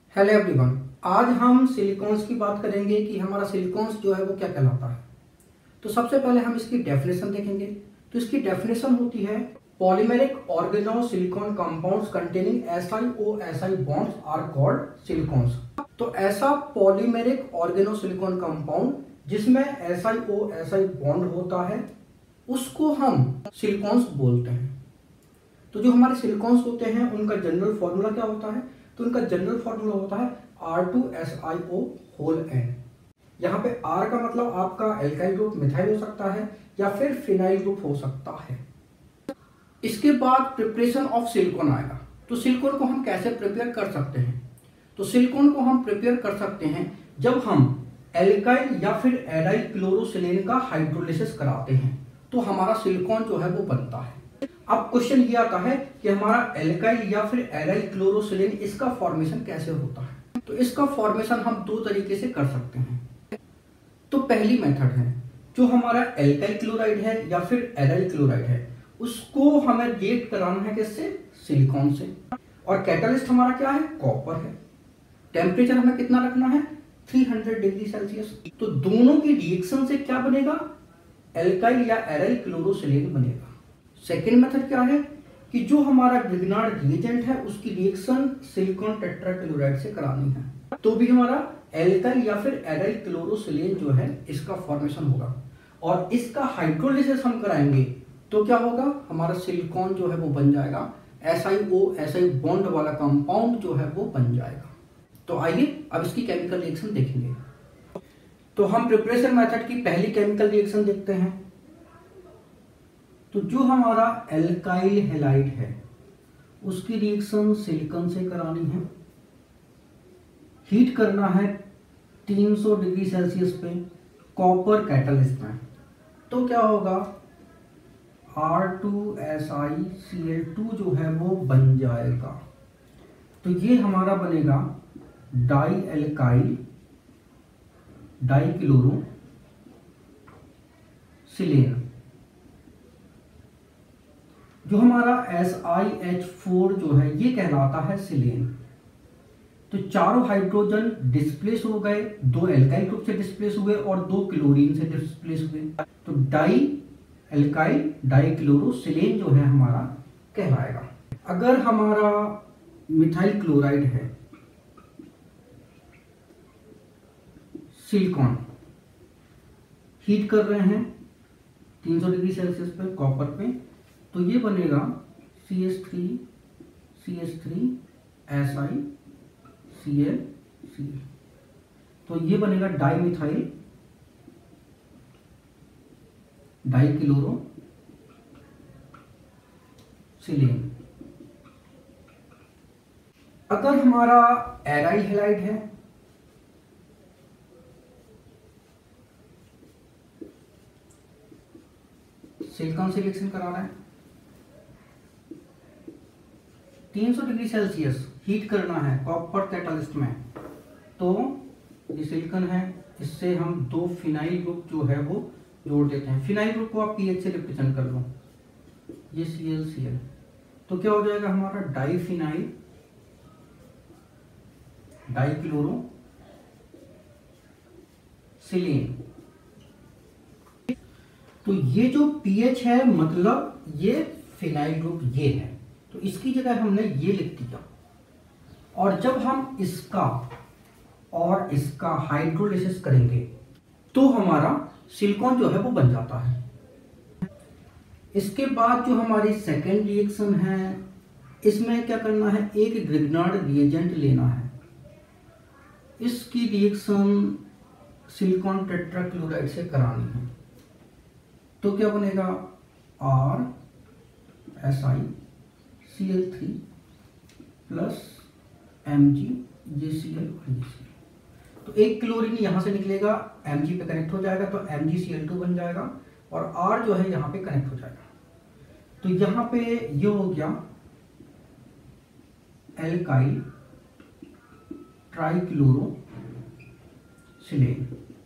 Hello everyone. आज हम silicones की बात करेंगे कि हमारा सिलिकॉन्स जो है वो क्या कहलाता है। तो सबसे पहले हम इसकी डेफिनेशन देखेंगे। तो इसकी डेफिनेशन होती है polymeric organo silicon compounds containing SiO bonds are called silicones. तो ऐसा पॉलीमेरिक ऑर्गेनो सिलिकॉन कंपाउंड जिसमें SiO बॉन्ड होता है उसको हम सिलिकॉन्स बोलते हैं। तो जो हमारे सिलिकॉन्स होते हैं उनका जनरल फॉर्मूला क्या होता है? तो उनका जनरल फॉर्मूला होता है R2SiO होल N। यहाँ पे R का मतलब आपका एल्काइल ग्रुप मिथाइल हो सकता है या फिर फिनाइल ग्रुप हो सकता है। इसके बाद प्रिपरेशन ऑफ सिलिकॉन आएगा। तो सिलिकॉन को हम कैसे प्रिपेयर कर सकते हैं? तो सिलिकॉन को हम प्रिपेयर कर सकते हैं जब हम एल्काइल या फिर एराइल क्लोरोसिलेन का हाइड्रोलिसिस कराते हैं तो हमारा सिलिकॉन जो है वो बनता है। अब क्वेश्चन ये आता है कि हमारा एल्काइल या फिर एराइल क्लोरोसिलेन इसका फॉर्मेशन कैसे होता है? तो इसका फॉर्मेशन हम दो तरीके से कर सकते हैं। तो पहली मेथड है जो हमारा एल्काइल क्लोराइड है या फिर एराइल क्लोराइड है उसको हमें रिएक्ट कराना है किससे? सिलिकॉन से। और कैटलिस्ट हमारा क्या है? कॉपर है। टेम्परेचर हमें कितना रखना है? 300 डिग्री सेल्सियस। तो दोनों की रिएक्शन से क्या बनेगा? एल्काइल या एराइल क्लोरोसिलेन बनेगा। सेकेंड मेथड क्या है कि जो हमारा ग्रिग्नार्ड रिएजेंट है उसकी रिएक्शन सिलिकॉन टेट्राक्लोराइड से करानी है तो भी हमारा एल्काइल या फिर एराइल क्लोरोसिलेन जो है इसका फॉर्मेशन होगा और इसका हाइड्रोलिसिस हम कराएंगे तो क्या होगा? हमारा सिलिकॉन जो है वो बन जाएगा। SiO बॉन्ड वाला कंपाउंड जो है वो बन जाएगा। तो आइए अब इसकी केमिकल रिएक्शन देखेंगे। तो हम प्रिपरेशन मेथड की पहली केमिकल रिएक्शन देखते हैं। तो जो हमारा एल्काइल हैलाइड है उसकी रिएक्शन सिलिकॉन से करानी है। हीट करना है 300 डिग्री सेल्सियस पे कॉपर कैटलिस्ट में। तो क्या होगा? R2SiCl2 जो है वो बन जाएगा। तो ये हमारा बनेगा डाई एल्काइल डाइक्लोरो सिलेन। जो हमारा SiH4 जो है ये कहलाता है सिलेन। तो चारों हाइड्रोजन डिस्प्लेस हो गए, दो एल्काइल ग्रुप से डिस्प्लेस हुए और दो क्लोरीन से डिस्प्लेस हुए। तो डाई एल्काइल डाइक्लोरोसिलेन जो है हमारा कहलाएगा। अगर हमारा मिथाइल क्लोराइड है सिलिकॉन हीट कर रहे हैं 300 डिग्री सेल्सियस पे कॉपर पे तो ये बनेगा CH3 तो ये बनेगा डाईमिथाइल डाइक्लोरो सिलेन। अगर हमारा एराइल हैलाइड है सिलिकॉन से रिएक्शन करा रहा है 300 डिग्री सेल्सियस हीट करना है कॉपर कैटलिस्ट में तो ये सिलिकॉन है इससे हम दो फिनाइल ग्रुप जो है वो जोड़ देते हैं। फिनाइल ग्रुप को आप पीएच से रिप्रेजेंट कर लो, ये ClCl। तो क्या हो जाएगा हमारा डाईफिनाइल डाइक्लोरो सिलेन। तो ये जो पीएच है मतलब ये फिनाइल ग्रुप ये है तो इसकी जगह हमने ये लिख दिया। और जब हम इसका और इसका हाइड्रोलिसिस करेंगे तो हमारा सिलिकॉन जो है वो बन जाता है। इसके बाद जो हमारी सेकेंड रिएक्शन है इसमें क्या करना है? एक ग्रिग्नार्ड रिएजेंट लेना है। इसकी रिएक्शन सिलिकॉन टेट्राक्लोराइड से करानी है तो क्या बनेगा? RSiCl3 plus MgJCl। तो एक क्लोरीन यहां से निकलेगा Mg पे कनेक्ट हो जाएगा तो MgCl2 बन जाएगा और R जो है यहां पे कनेक्ट हो जाएगा। तो यहां पे ये हो गया एल्काइल ट्राइक्लोरो सिलेन।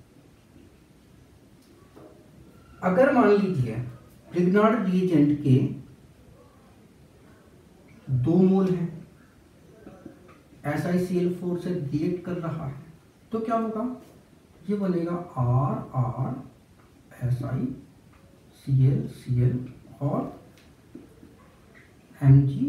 अगर मान लीजिए ग्रिग्नार्ड रिएजेंट के 2 मोल हैं SiCl4 से रिएक्ट कर रहा है, तो क्या होगा, ये बनेगा RR SiCl और Mg।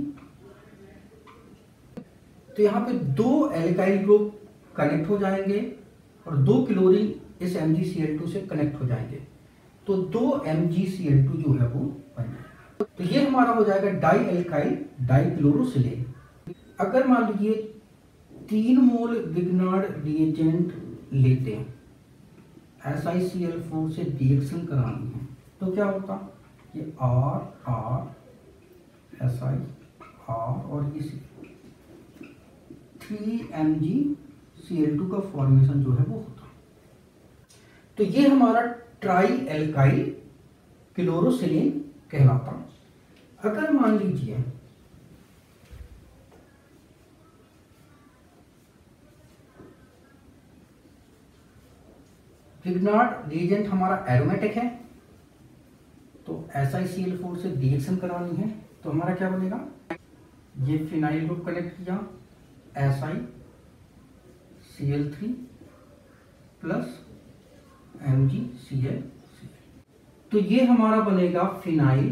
तो यहाँ पे 2 एल्काइल ग्रुप कनेक्ट हो जाएंगे और 2 क्लोरीन इस MgCl2 से कनेक्ट हो जाएंगे, तो 2 MgCl2 जो है वो बन जाएगा। तो ये हमारा हो जाएगा डाई एल्काइल डाइक्लोरोसिलेन। अगर मान लीजिए 3 मोल विग्नार्ड रिएजेंट लेते हैं, SiCl4 से रिएक्शन करानी है, तो क्या होता, ये R Si R और ये 3MgCl2 का फॉर्मेशन जो है वो होता। तो ये हमारा ट्राई एल्काइल क्लोरोसिलेन कहलाता। अगर मान लीजिए विग्नार्ड रिएजेंट हमारा एरोमेटिक है, तो SiCl4 से रिएक्शन करानी है, तो हमारा क्या बनेगा, ये फिनाइल ग्रुप कनेक्ट किया SiCl3 प्लस MgCl, तो ये हमारा बनेगा फिनाइल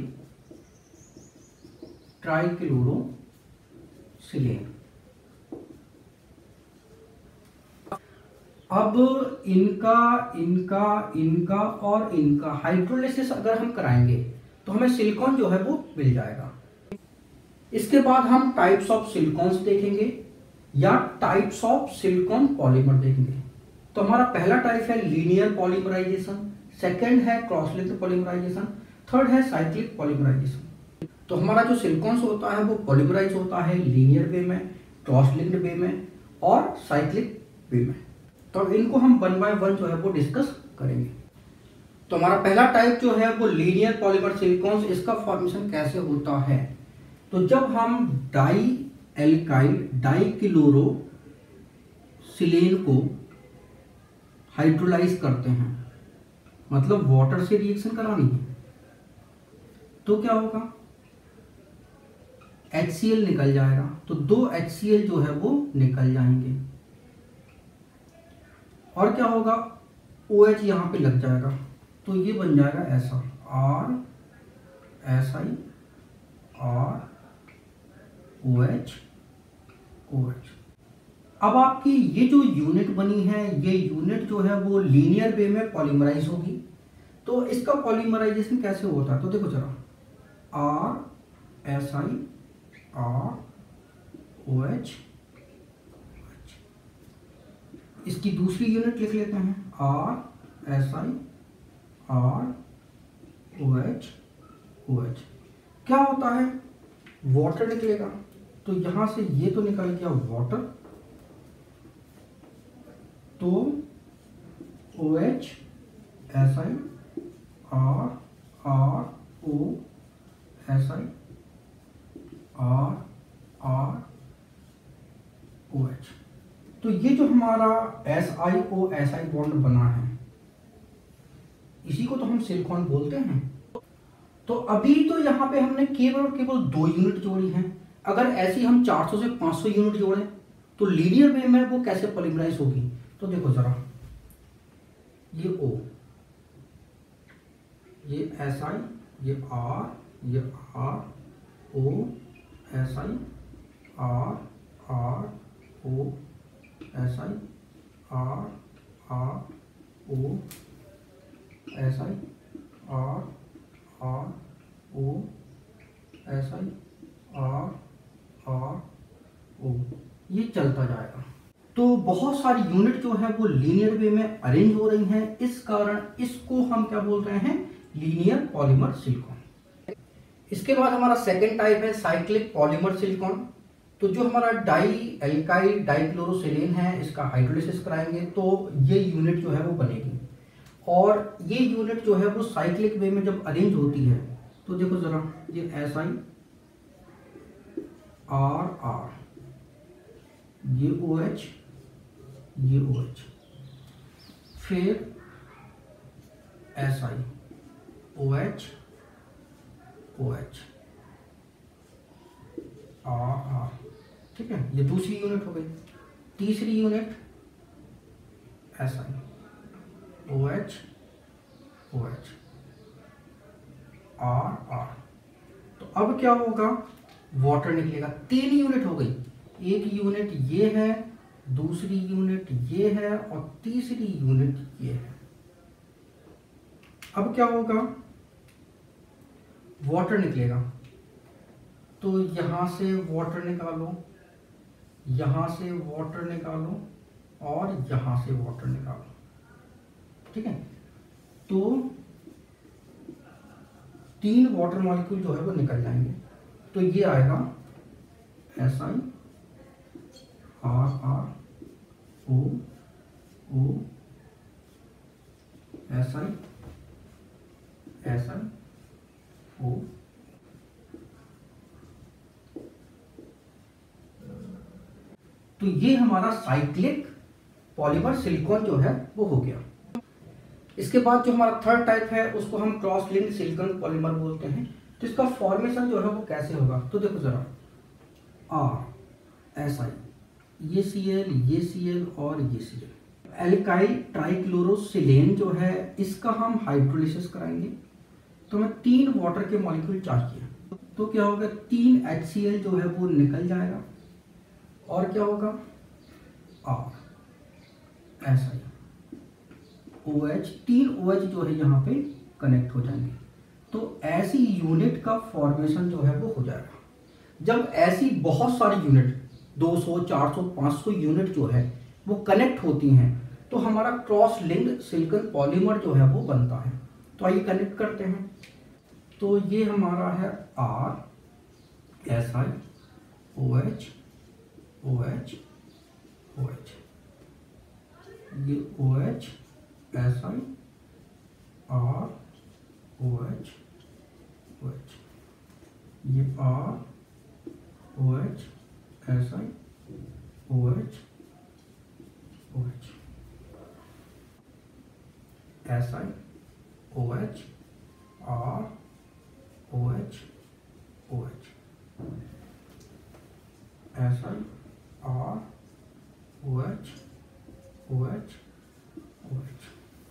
ट्राइक्लोरोसिलेन। अब इनका और इनका हाइड्रोलिसिस अगर हम कराएंगे तो हमें सिलिकॉन जो है वो मिल जाएगा। इसके बाद हम टाइप्स ऑफ सिलिकॉन्स देखेंगे या टाइप्स ऑफ सिलिकॉन पॉलीमर देखेंगे। तो हमारा पहला टाइप है लीनियर पॉलीमराइजेशन, सेकंड है क्रॉस लिंक्ड पॉलीमराइजेशन, थर्ड है साइक्लिक पॉलीमराइजेशन। तो हमारा जो सिलिकॉन्स होता है वो पॉलीमराइज होता है लीनियर वे में, क्रॉस लिंक्ड वे में और साइक्लिक वे में। तो इनको हम 1 बाय 1 जो है वो डिस्कस करेंगे। तो हमारा पहला टाइप जो है वो लीनियर पॉलीमर सिलिकॉन्स, इसका फॉर्मेशन कैसे होता है, तो जब हम डाई एल्काइल डाइक्लोरोसिलेन को हाइड्रोलाइज करते हैं, मतलब वाटर से रिएक्शन करानी है, तो क्या होगा, HCl निकल जाएगा, तो 2 HCl जो है वो निकल जाएंगे और क्या होगा, OH यहां पे लग जाएगा, तो ये बन जाएगा ऐसा R Si R OH OH। अब आपकी ये जो यूनिट बनी है, ये यूनिट जो है वो लीनियर वे में पॉलीमराइज होगी। तो इसका पॉलीमराइजेशन कैसे होता है, तो देखो जरा, R Si R OH, इसकी दूसरी यूनिट लिख लेते हैं R Si R OH OH। क्या होता है, वाटर निकलेगा, तो यहां से ये तो निकल गया वाटर, तो OH Si R R O Si R R OH। तो ये जो हमारा SiO Si बॉन्ड बना है, इसी को तो हम सिलिकॉन बोलते हैं। तो अभी तो यहाँ पे हमने केवल और केवल 2 यूनिट जोड़ी हैं। अगर ऐसी हम 400 से 500 यूनिट जोड़ें तो लीनियर वे में वो कैसे पॉलीमराइज होगी, तो देखो जरा, ये O, ये Si, ये R, ये R O Si R R O Si R R O Si R R O Si R R O, ये चलता जाएगा। तो बहुत सारी यूनिट जो है वो लीनियर वे में अरेंज हो रही हैं, इस कारण इसको हम क्या बोल रहे हैं, लीनियर पॉलीमर सिलिकॉन। इसके बाद हमारा सेकेंड टाइप है साइक्लिक पॉलीमर सिलिकॉन। तो जो हमारा डाई एल्काइल डाइक्लोरोसिलेन है, इसका हाइड्रोलिसिस कराएंगे तो ये यूनिट जो है वो बनेगी, और ये यूनिट जो है वो साइक्लिक वे में जब अरेंज होती है, तो देखो जरा, ये Si R R, ये OH, ये OH, फिर Si OH OH R R, ठीक है, ये दूसरी यूनिट हो गई। तीसरी unit SI OH OH R। तो अब क्या होगा, वाटर निकलेगा। 3 यूनिट हो गई, एक यूनिट ये है, दूसरी यूनिट ये है और तीसरी यूनिट ये है। अब क्या होगा, वाटर निकलेगा। तो यहां से वाटर निकालो, यहां से वाटर निकालो और यहां से वाटर निकालो। ठीक है, तो 3 वाटर मॉलिक्यूल जो है वो निकल जाएंगे। तो ये आएगा SI RR O O SI SI O। तो ये हमारा साइक्लिक पॉलीमर सिलिकॉन जो है वो हो गया। इसके बाद जो हमारा थर्ड टाइप है उसको हम क्रॉस लिंक्ड सिलिकॉन पॉलीमर बोलते हैं। तो इसका फॉर्मेशन जो है वो कैसे होगा, तो देखो जरा, RSI, ये Cl, ये Cl और ये Cl। एल्काइल ट्राइक्लोरोसिलेन जो है इसका हम हाइड्रोलिसिस कराएंगे। तो हमें 3 वाटर के मॉलिक्यूल चाहिए, तो क्या होगा, 3 HCl जो है वो निकल जाएगा और क्या होगा, RSI OH, 3 OH जो है यहाँ पे कनेक्ट हो जाएंगे। तो ऐसी यूनिट का फॉर्मेशन जो है वो हो जाएगा। जब ऐसी बहुत सारी यूनिट 200, 400, 500 यूनिट जो है वो कनेक्ट होती हैं तो हमारा क्रॉस लिंक्ड सिलिकॉन पॉलीमर जो है वो बनता है। तो आइए कनेक्ट करते हैं। तो ये हमारा है RSI OH OH OH, ये OH SI R OH OH, ये R OH SI OH OH, SI OH R OH OH, SI R OH OH OH,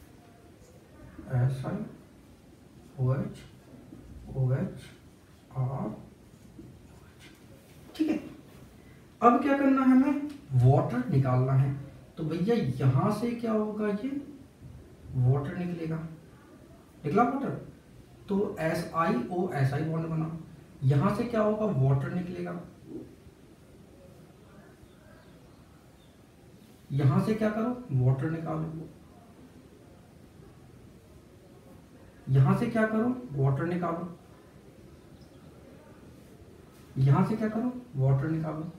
SI OH OH R OH। ठीक है, अब क्या करना है, हमें वाटर निकालना है। तो भैया यहां से क्या होगा, ये वाटर निकलेगा, निकला वाटर। तो SiO SI बॉन्ड बना, यहां से क्या होगा, वाटर निकलेगा। यहां से क्या करो, वाटर निकालो, यहां से क्या करो, वाटर निकालो, यहां से क्या करो, वाटर निकालो,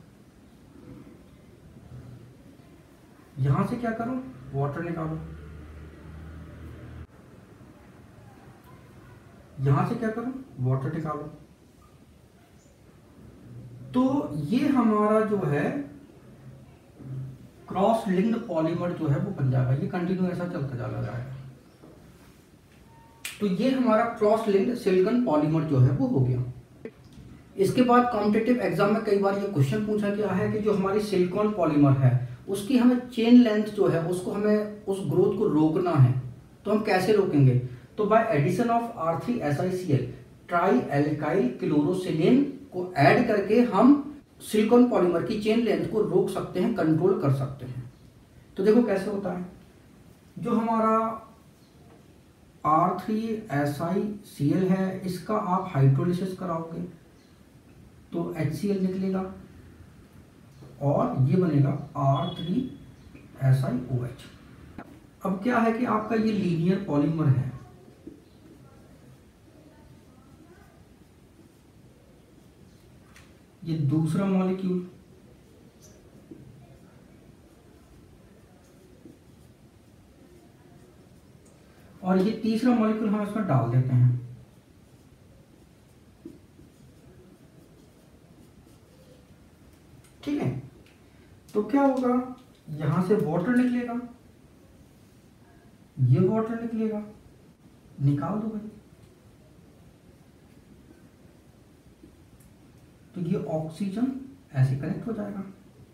यहां से क्या करो, वाटर निकालो, यहां से क्या करो, वाटर निकालो। तो ये हमारा जो है क्रॉस लिंक्ड पॉलीमर जो है वो बन जाएगा। ये कंटिन्यू ऐसा चलता चला जाएगा। तो ये हमारा क्रॉस लिंक्ड सिलिकॉन पॉलीमर जो है वो हो गया। इसके बाद कॉम्पिटिटिव एग्जाम में कई बार ये क्वेश्चन पूछा गया है कि जो हमारी सिलिकॉन पॉलीमर है उसकी हमें चेन लेंथ जो है उसको हमें उस ग्रोथ को रोकना है। तो हम कैसे रोकेंगे, तो by addition of R3SiCl tri alkyl chlorosilane को ऐड करके हम सिलिकॉन पॉलीमर की चेन लेंथ को रोक सकते हैं, कंट्रोल कर सकते हैं। तो देखो कैसे होता है, जो हमारा R3SiCl है इसका आप हाइड्रोलिसिस कराओगे तो HCl निकलेगा और ये बनेगा R3SiOH। अब क्या है कि आपका ये लीनियर पॉलीमर है, ये दूसरा मॉलिक्यूल, और ये तीसरा मॉलिक्यूल हम इसमें डाल देते हैं। ठीक है, तो क्या होगा, यहां से वाटर निकलेगा, ये वाटर निकलेगा, निकाल दो भाई। तो ये ऑक्सीजन ऐसे कनेक्ट हो जाएगा।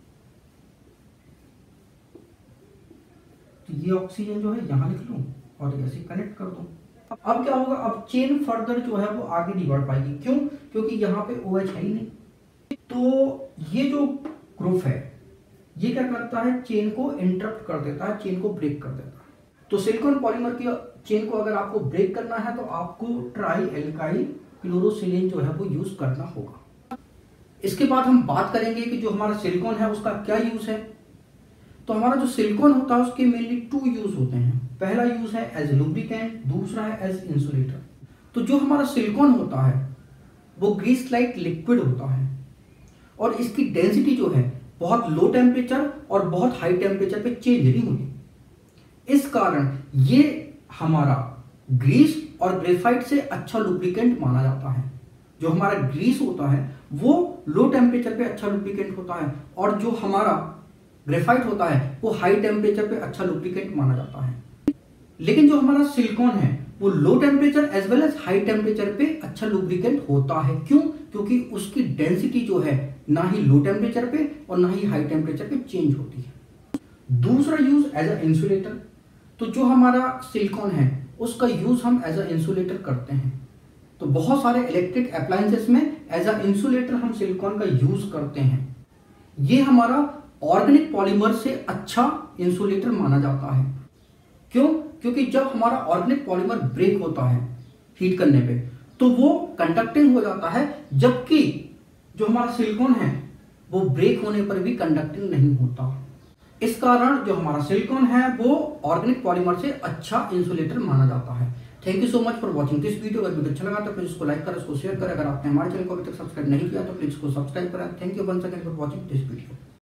तो ये ऑक्सीजन जो है यहाँ लिख लूँ और ऐसे कनेक्ट कर दूँ। अब क्या होगा, अब चेन फर्दर जो है वो आगे नहीं बढ़ पाएगी। क्यों? क्योंकि यहाँ पे OH है ही नहीं। तो ये जो ग्रुप है ये क्या करता है, चेन को इंटरप्ट कर देता है, चेन को ब्रेक कर देता है। तो सिलिकॉन पॉलीमर की चेन को अगर आपको ब्रेक करना है तो आपको ट्राई एल्काइल क्लोरोसिलेन जो है वो यूज करना होगा। इसके बाद हम बात करेंगे कि जो हमारा सिलिकॉन है उसका क्या यूज है। तो हमारा जो सिलिकॉन होता है उसके मेनली 2 यूज होते हैं। पहला यूज है एज लुब्रिकेंट, दूसरा है एज इंसुलेटर। तो जो हमारा सिलिकॉन होता है वो ग्रीस लाइक लिक्विड होता है और इसकी डेंसिटी जो है बहुत लो टेम्परेचर और बहुत हाई टेम्परेचर पे चेंज नहीं होती। इस कारण ये हमारा ग्रीस और ग्रेफाइट से अच्छा लुब्रिकेंट माना जाता है। जो हमारा ग्रीस होता है वो लो टेम्परेचर पे अच्छा लुब्रिकेंट होता है और जो हमारा ग्रेफाइट होता है वो हाई टेम्परेचर पे अच्छा लुब्रिकेंट माना जाता है। लेकिन जो हमारा सिलिकॉन है वो low temperature as well as high temperature पे अच्छा लुब्रिकेंट होता है। क्यों? क्योंकि उसकी डेंसिटी जो है ना ही लो टेम्परेचर पे और ना ही हाई टेम्परेचर पे चेंज होती है। दूसरा यूज एज अ इंसुलेटर। तो जो हमारा सिलिकॉन है उसका यूज हम एज अ इंसुलेटर करते हैं। तो बहुत सारे इलेक्ट्रिक अप्लायंसेस में एज अ इंसुलेटर हम सिलिकॉन का यूज करते हैं। ये हमारा ऑर्गेनिक पॉलीमर से अच्छा इंसुलेटर माना जाता है। क्यों? क्योंकि जब हमारा ऑर्गेनिक पॉलीमर ब्रेक होता है हीट करने पे तो वो कंडक्टिंग हो जाता है, जबकि जो हमारा सिलिकॉन है वो ब्रेक होने पर भी कंडक्टिंग नहीं होता। इस कारण जो हमारा सिलिकॉन है वो ऑर्गेनिक पॉलीमर से अच्छा इंसुलेटर माना जाता है। Thank you so much for watching this video. अगर वीडियो अच्छा लगा तो प्लीज इसको लाइक करें, इसको शेयर करें। अगर आपने हमारे चैनल को अभी तक सब्सक्राइब नहीं किया तो प्लीज इसको सब्सक्राइब करें। Thank you once again for watching this video.